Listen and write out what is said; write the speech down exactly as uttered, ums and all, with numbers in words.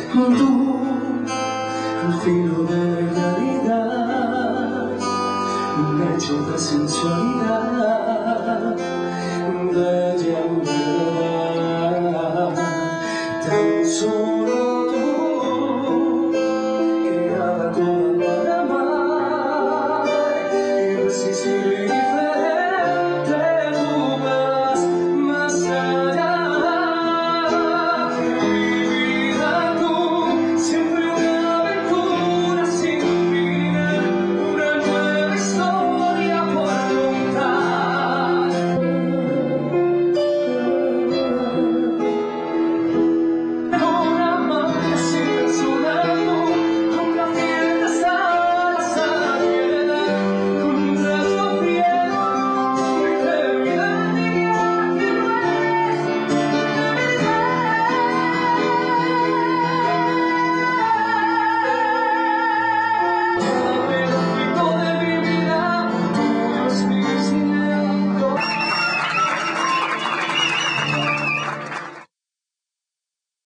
Tú, al filo de la realidad, un hecho de sensualidad, de llamar tan solo.